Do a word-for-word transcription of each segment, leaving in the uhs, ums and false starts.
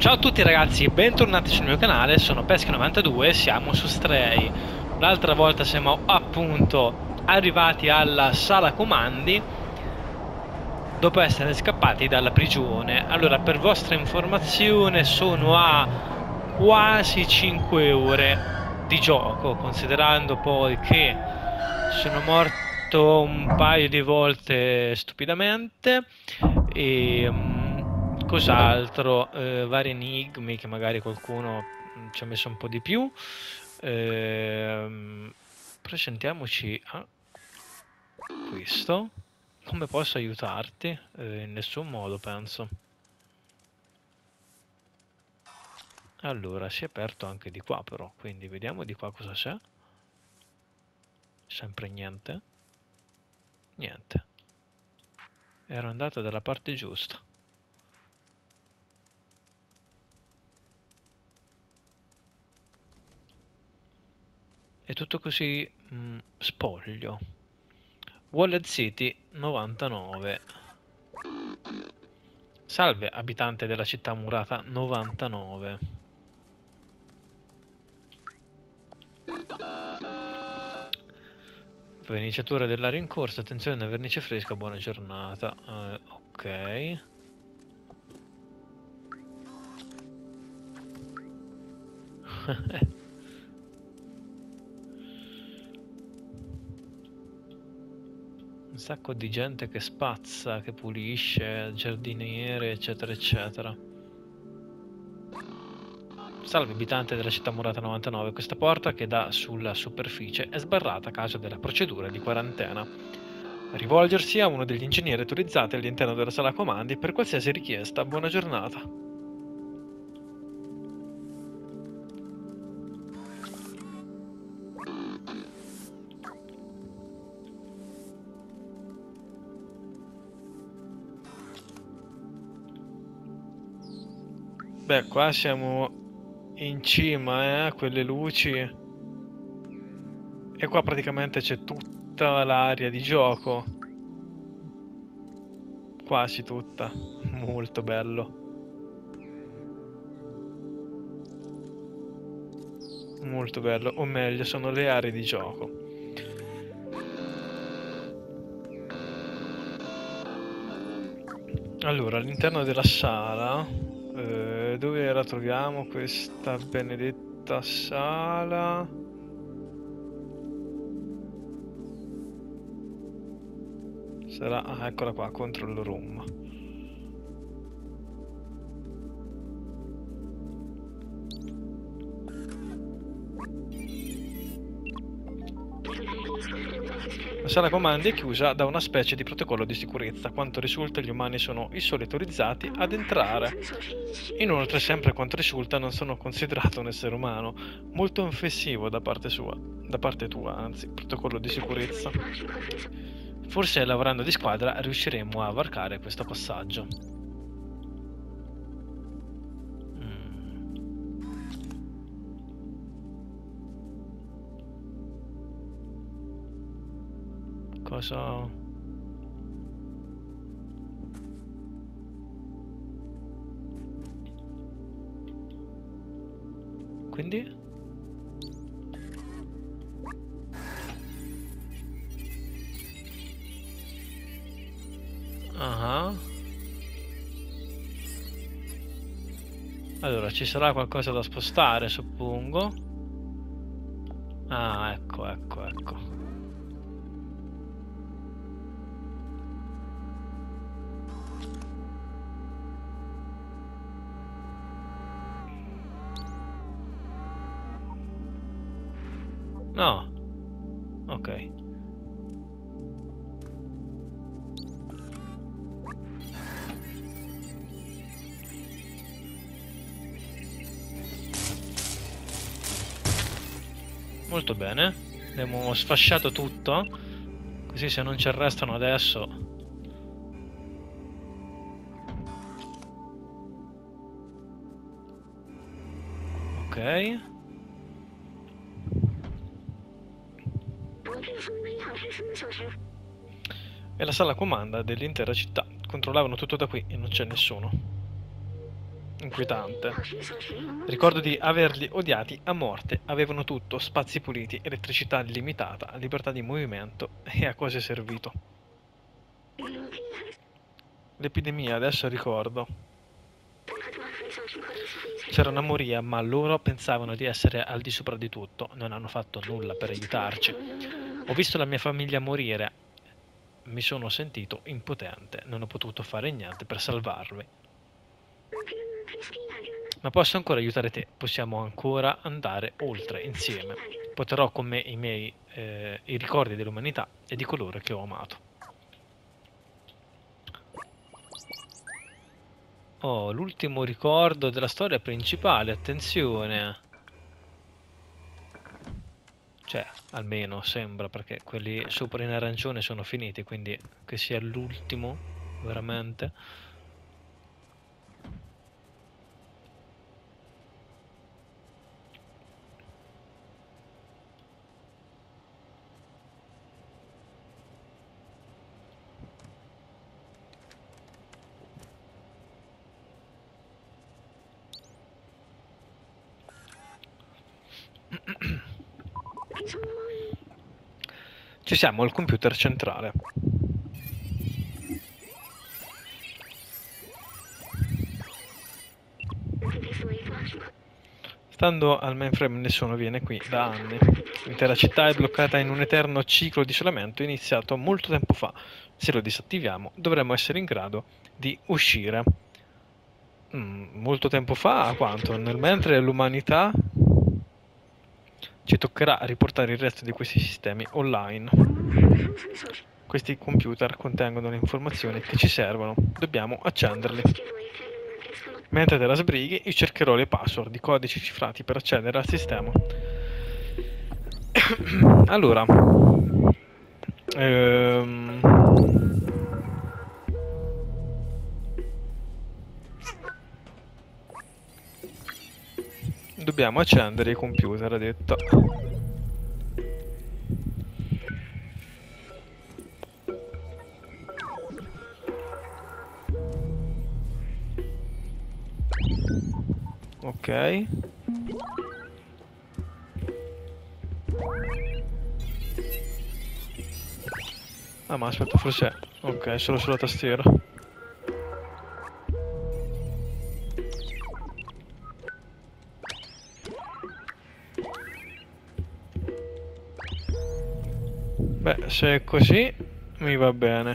Ciao a tutti ragazzi, bentornati sul mio canale, sono Pesca novantadue e siamo su Stray. L'altra volta siamo appunto arrivati alla sala comandi dopo essere scappati dalla prigione. Allora, per vostra informazione, sono a quasi cinque ore di gioco, considerando poi che sono morto un paio di volte stupidamente e um, cos'altro, eh, vari enigmi che magari qualcuno mm, ci ha messo un po' di più. Ehm, presentiamoci a questo. Come posso aiutarti? Eh, in nessun modo, penso. Allora, si è aperto anche di qua però, quindi vediamo di qua cosa c'è. Sempre niente. Niente. Ero andato dalla parte giusta. È tutto così mh, spoglio. Wallet City novantanove. Salve, abitante della città murata novantanove. Verniciatura dell'aria in corsa, attenzione, vernice fresca, buona giornata. Eh, ok. Un sacco di gente che spazza, che pulisce, giardiniere, eccetera, eccetera. Salve abitante della città murata novantanove, questa porta che dà sulla superficie è sbarrata a causa della procedura di quarantena. Rivolgersi a uno degli ingegneri autorizzati all'interno della sala comandi per qualsiasi richiesta. Buona giornata. Beh, qua siamo in cima eh, a quelle luci e qua praticamente c'è tutta l'area di gioco, quasi tutta, molto bello, molto bello, o meglio sono le aree di gioco. Allora, all'interno della sala, eh, dove la troviamo questa benedetta sala? Sarà, ah, eccola qua, control room. La sala comandi è chiusa da una specie di protocollo di sicurezza. Quanto risulta, gli umani sono i soli autorizzati ad entrare. Inoltre, sempre a quanto risulta, non sono considerato un essere umano. Molto offensivo da parte sua, da parte tua, anzi, protocollo di sicurezza. Forse lavorando di squadra riusciremo a varcare questo passaggio. Cosa... Quindi? Ah. Allora, ci sarà qualcosa da spostare, suppongo. Ah, ecco, ecco, ecco. No. Ok. Molto bene. Abbiamo sfasciato tutto. Così se non ci arrestano adesso... Ok. È la sala comanda dell'intera città. Controllavano tutto da qui e non c'è nessuno. inquietante. Ricordo di averli odiati a morte. Avevano tutto, spazi puliti, elettricità illimitata, libertà di movimento, e a cosa è servito? L'epidemia, adesso ricordo. C'era una moria, ma loro pensavano di essere al di sopra di tutto. Non hanno fatto nulla per aiutarci. Ho visto la mia famiglia morire. Mi sono sentito impotente. Non ho potuto fare niente per salvarli. Ma posso ancora aiutare te. Possiamo ancora andare oltre insieme. Porterò con me i miei eh, i ricordi dell'umanità e di coloro che ho amato. Oh, l'ultimo ricordo della storia principale, attenzione. Cioè, almeno sembra, perché quelli sopra in arancione sono finiti, quindi che sia l'ultimo, veramente. Ci siamo al computer centrale. Stando al mainframe nessuno viene qui da anni. L'intera città è bloccata in un eterno ciclo di isolamento iniziato molto tempo fa. Se lo disattiviamo dovremmo essere in grado di uscire. Mm, molto tempo fa? A quanto? Nel mentre l'umanità ci toccherà riportare il resto di questi sistemi online. Questi computer contengono le informazioni che ci servono. Dobbiamo accenderli. Mentre te la sbrighi, io cercherò le password, i codici cifrati per accedere al sistema. Allora, ehm, dobbiamo accendere i computer, ha detto. Ok. Ah, ma aspetta, forse... Ok, solo sulla tastiera. Beh, se è così, mi va bene.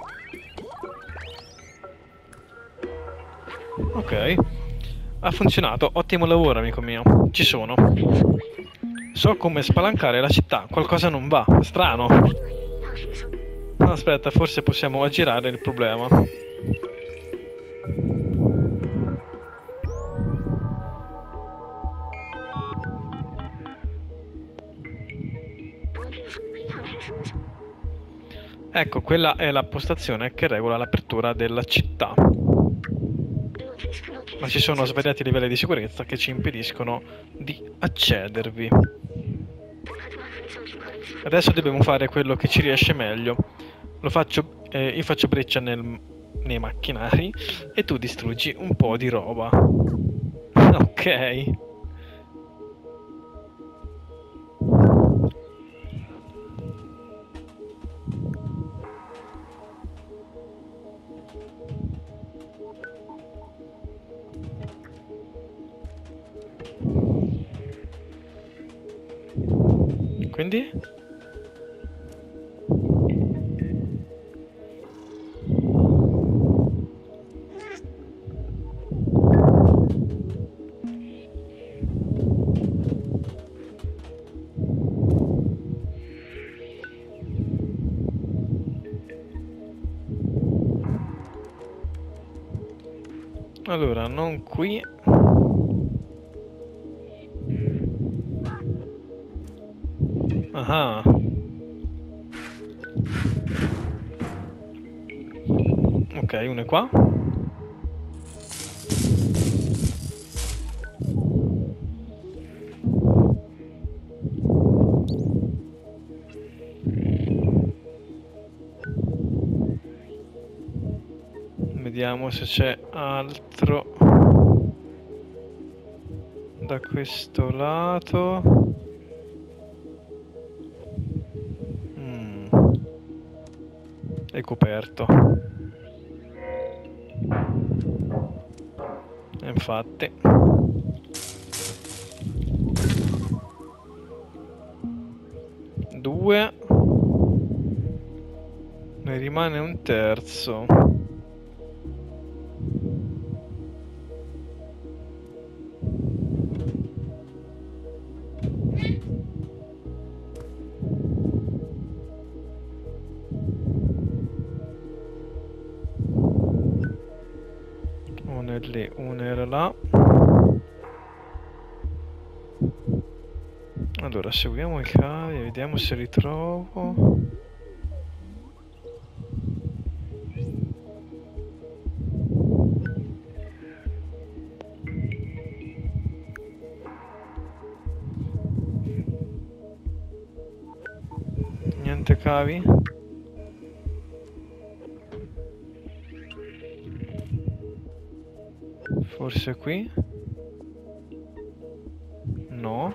Ok. Ha funzionato, ottimo lavoro, amico mio. Ci sono. So come spalancare la città, qualcosa non va. Strano. No, aspetta, forse possiamo aggirare il problema. Ecco, quella è la postazione che regola l'apertura della città. Ma ci sono svariati livelli di sicurezza che ci impediscono di accedervi. Adesso dobbiamo fare quello che ci riesce meglio. Lo faccio, eh, io faccio breccia nel, nei macchinari e tu distruggi un po' di roba. Ok. Quindi? Allora, non qui. Ah. Ok, uno è qua. Vediamo se c'è altro. da questo lato. Mm. È coperto. Infatti. Due. Ne rimane un terzo. Uno è lì, uno era là. Allora, seguiamo i cavi e vediamo se li trovo. Niente cavi? Forse qui? No.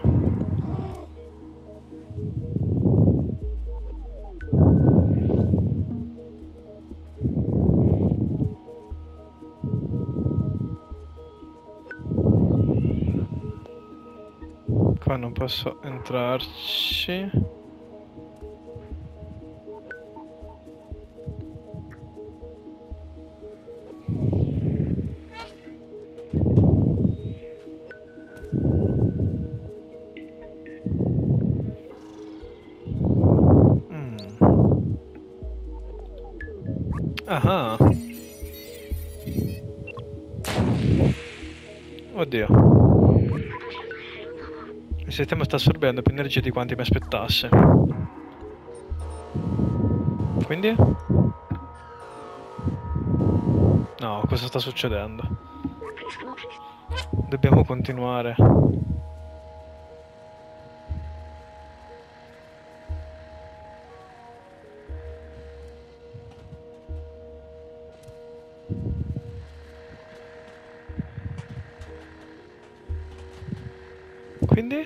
Qua non posso entrarci. Ah. Oddio. Il sistema sta assorbendo più energia di quanti mi aspettasse. Quindi? No, cosa sta succedendo? Dobbiamo continuare. Quindi?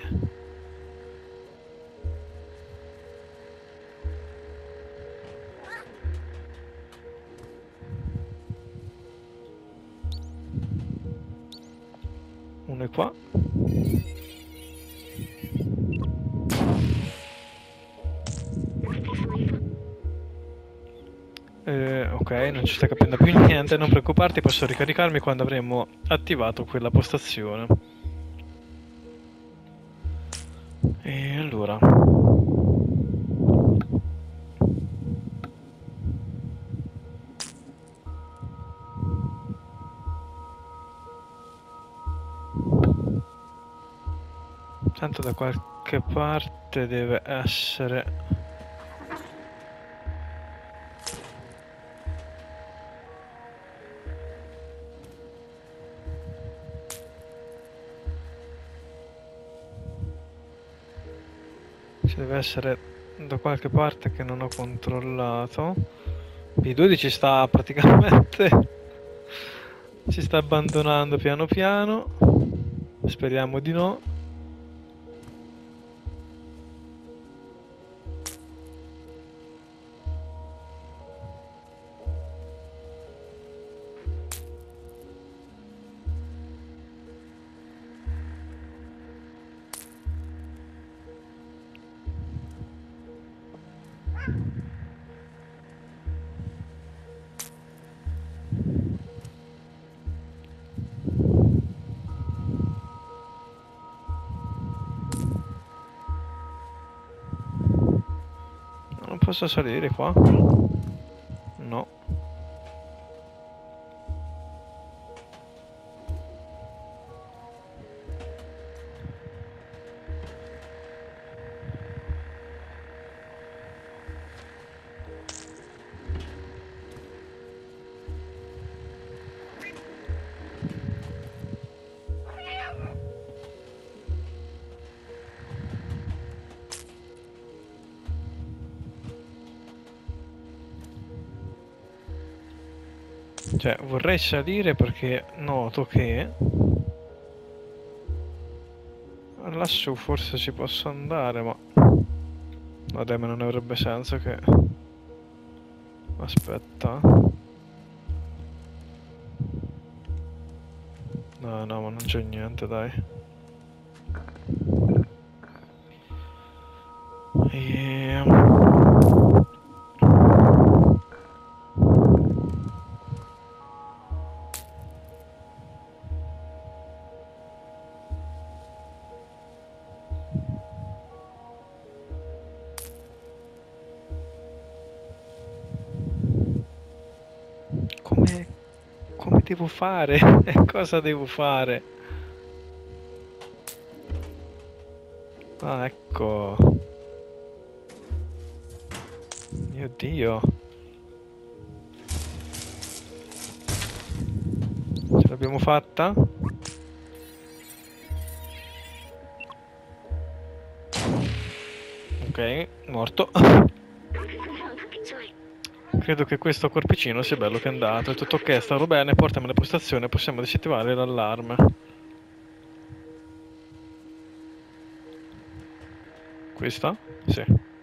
Uno è qua. Eh, ok, non ci sta capendo più niente, non preoccuparti, posso ricaricarmi quando avremo attivato quella postazione. E allora... Tanto da qualche parte deve essere... Ci deve essere da qualche parte che non ho controllato. B dodici sta praticamente... si sta abbandonando piano piano. Speriamo di no. Non posso salire qua? No. Cioè, vorrei salire perché noto che... lassù forse ci posso andare, ma... No dai, ma non avrebbe senso che... Aspetta. No, no, ma non c'è niente, dai. E... Come... Come devo fare? Cosa devo fare? Ah, ecco. Mio Dio. Ce l'abbiamo fatta? Ok, morto. Credo che questo corpicino sia bello che è andato. È tutto ok, stavo bene, portami alla postazione, possiamo disattivare l'allarme. Questa? Sì.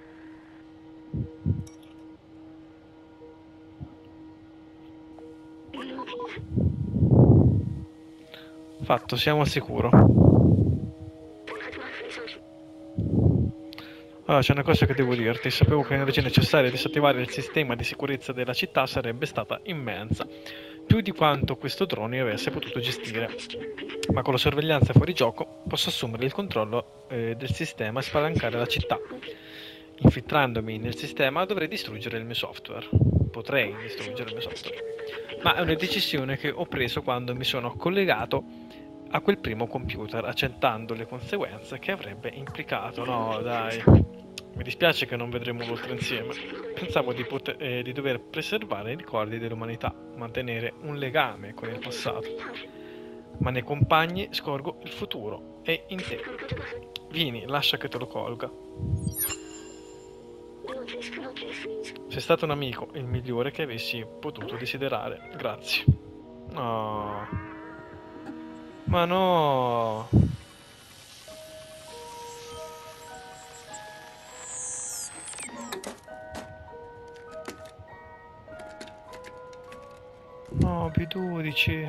Fatto, siamo al sicuro. Allora, c'è una cosa che devo dirti. Sapevo che l'energia necessaria a disattivare il sistema di sicurezza della città sarebbe stata immensa, più di quanto questo drone avesse potuto gestire. Ma con la sorveglianza fuori gioco posso assumere il controllo eh, del sistema e spalancare la città. Infiltrandomi nel sistema dovrei distruggere il mio software. Potrei distruggere il mio software. Ma è una decisione che ho preso quando mi sono collegato a quel primo computer, accettando le conseguenze che avrebbe implicato. No, dai. Mi dispiace che non vedremo l'oltre insieme. Pensavo di, poter, eh, di dover preservare i ricordi dell'umanità, mantenere un legame con il passato. Ma nei compagni scorgo il futuro e in te. Vieni, lascia che te lo colga. Sei stato un amico, il migliore che avessi potuto desiderare. Grazie. No. Ma no. No, B dodici.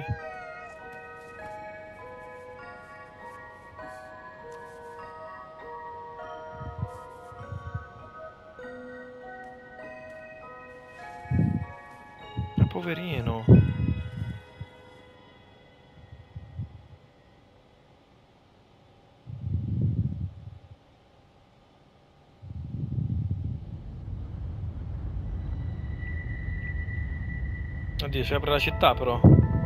Ma poverino. Oddio, si apre la città però.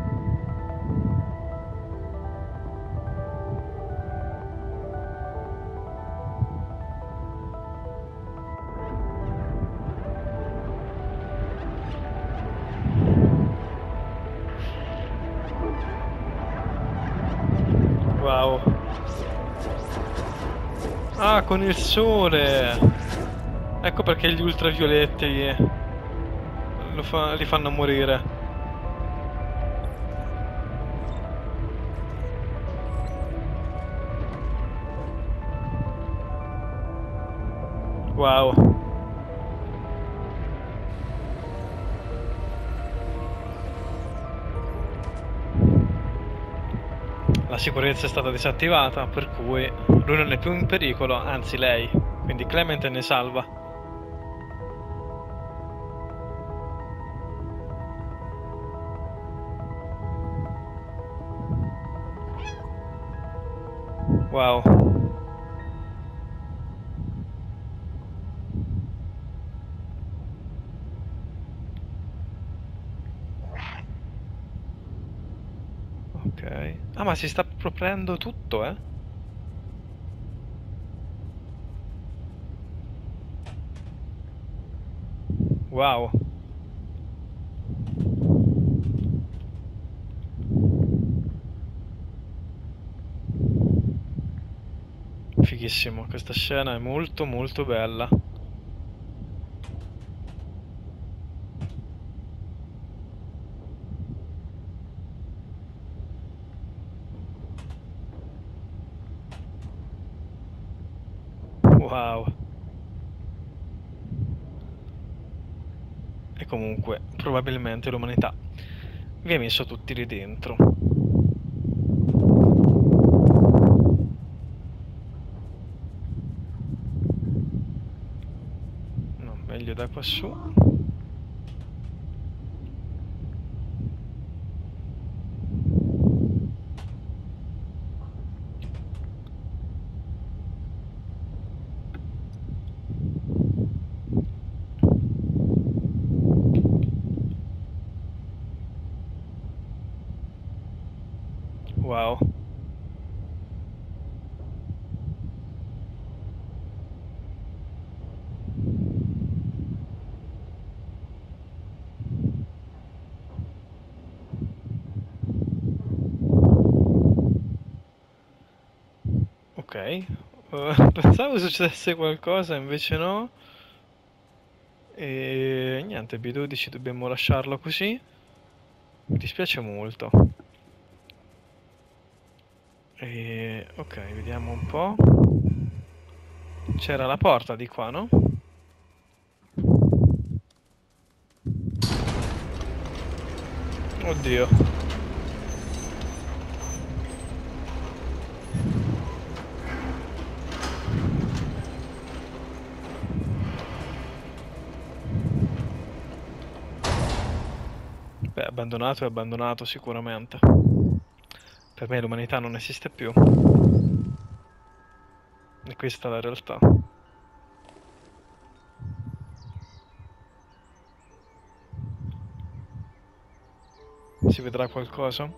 Wow. Ah, con il sole. Ecco perché gli ultravioletti lo fa, li fanno morire. Wow. La sicurezza è stata disattivata, per cui lui non è più in pericolo, anzi lei. Quindi Clement ne salva. Wow. Ok. Ah, ma si sta proprendo tutto, eh? Wow. Fighissimo, questa scena è molto molto bella. Wow. E comunque, probabilmente l'umanità vi ha messo tutti lì dentro. No, meglio da quassù. Wow. Ok. Uh, pensavo succedesse qualcosa, invece no. E niente, B dodici dobbiamo lasciarlo così. Mi dispiace molto. E ok, vediamo un po'. C'era la porta di qua, no? Oddio. Beh, abbandonato è abbandonato sicuramente. Per me l'umanità non esiste più. E questa è la realtà. Si vedrà qualcosa?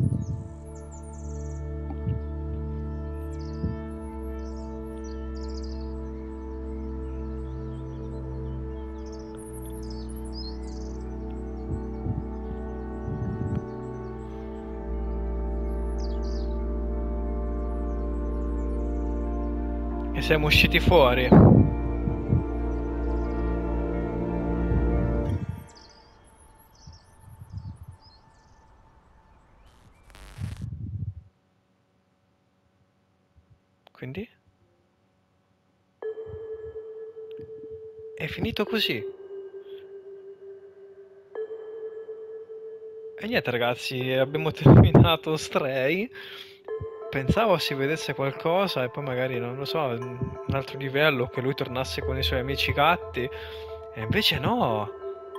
E siamo usciti fuori. Quindi? È finito così. E niente ragazzi, abbiamo terminato Stray. Pensavo si vedesse qualcosa e poi magari, non lo so, un altro livello, che lui tornasse con i suoi amici gatti. E invece no.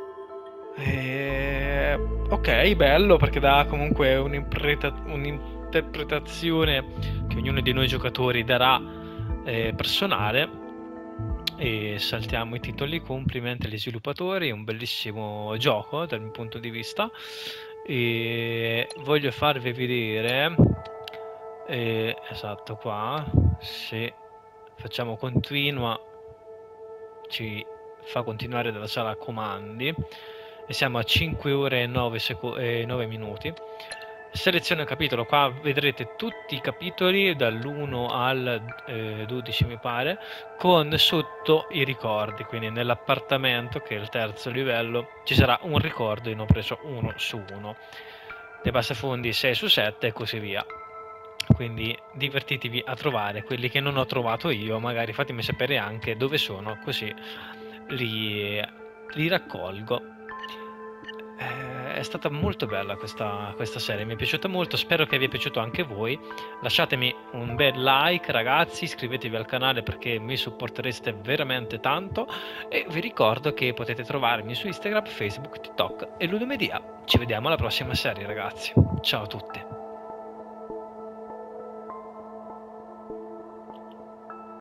E... Ok, bello perché dà comunque un'impreta- un'interpretazione che ognuno di noi giocatori darà eh, personale. E saltiamo i titoli. Complimenti agli sviluppatori, un bellissimo gioco dal mio punto di vista. E voglio farvi vedere eh, esatto qua, se facciamo continua ci fa continuare dalla sala comandi e siamo a cinque ore e nove, seco- e nove minuti. Selezione capitolo, qua vedrete tutti i capitoli dall'uno al eh, dodici mi pare, con sotto i ricordi, quindi nell'appartamento che è il terzo livello ci sarà un ricordo, io ne ho preso uno su uno, nei passafondi sei su sette e così via. Quindi divertitevi a trovare quelli che non ho trovato io, magari fatemi sapere anche dove sono, così li, li raccolgo. Eh, è stata molto bella questa, questa serie, mi è piaciuta molto, spero che vi sia piaciuto anche voi. Lasciatemi un bel like ragazzi, iscrivetevi al canale perché mi supportereste veramente tanto e vi ricordo che potete trovarmi su Instagram, Facebook, TikTok e Ludomedia. Ci vediamo alla prossima serie ragazzi, ciao a tutti.